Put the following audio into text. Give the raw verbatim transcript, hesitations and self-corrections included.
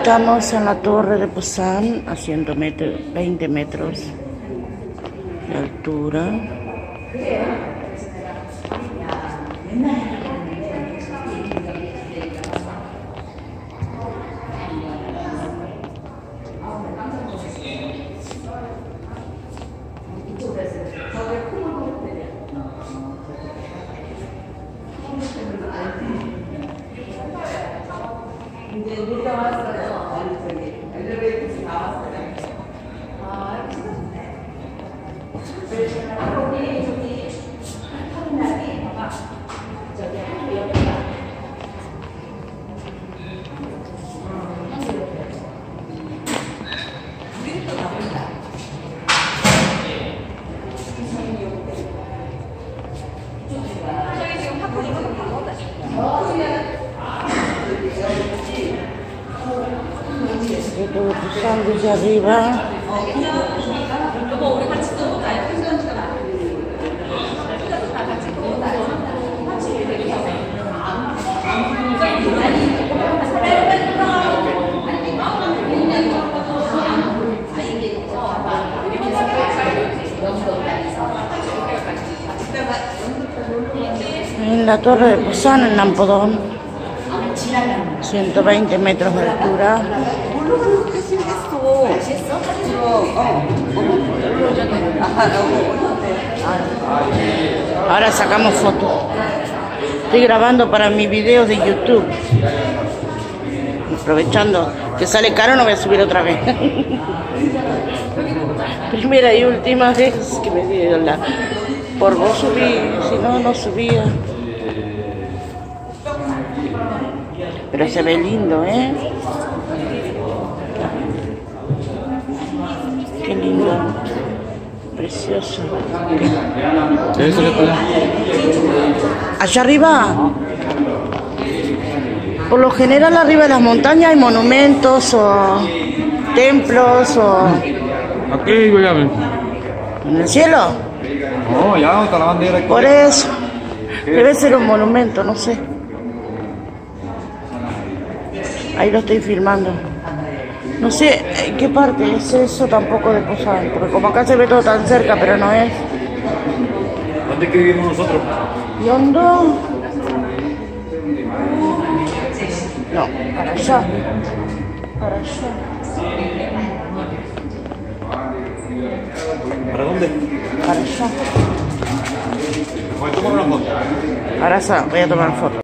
Estamos en la torre de Pusan a ciento veinte metros de altura. Todo Pusan desde arriba. En la torre de Pusan, en Nampodong, ciento veinte metros de altura. Ahora sacamos fotos. Estoy grabando para mis videos de YouTube. Aprovechando que sale caro, no voy a subir otra vez. Primera y última vez que me dio la... Por vos subí, si no, no subía. Pero se ve lindo, ¿eh? Qué lindo. Precioso. Allá arriba. Por lo general arriba de las montañas hay monumentos o templos o... Aquí digo ya. ¿En el cielo? No, ya está la bandera aquí. Por eso. Debe ser un monumento, no sé. Ahí lo estoy filmando. No sé en qué parte es eso tampoco de Pusan, porque como acá se ve todo tan cerca, pero no es. ¿Dónde es que vivimos nosotros? ¿Yondo? No, para allá. Para allá. ¿Para dónde? Para allá. Voy a tomar una foto. Ahora voy a tomar foto.